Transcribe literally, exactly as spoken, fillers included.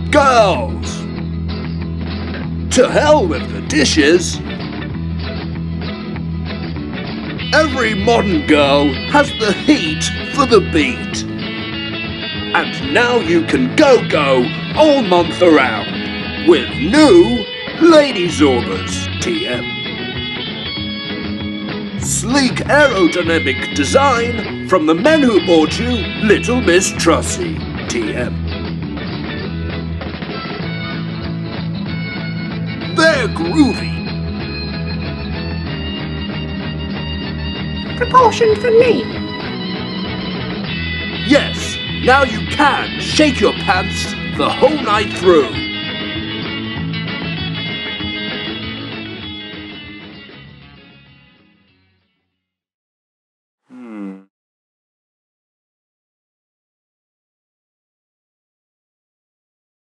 Girls! To hell with the dishes! Every modern girl has the heat for the beat. And now you can go-go all month around with new LadyZorbas T M. Sleek aerodynamic design from the men who bought you Little Miss Trussie T M. They're groovy. Proportion for me. Yes, now you can shake your pants the whole night through.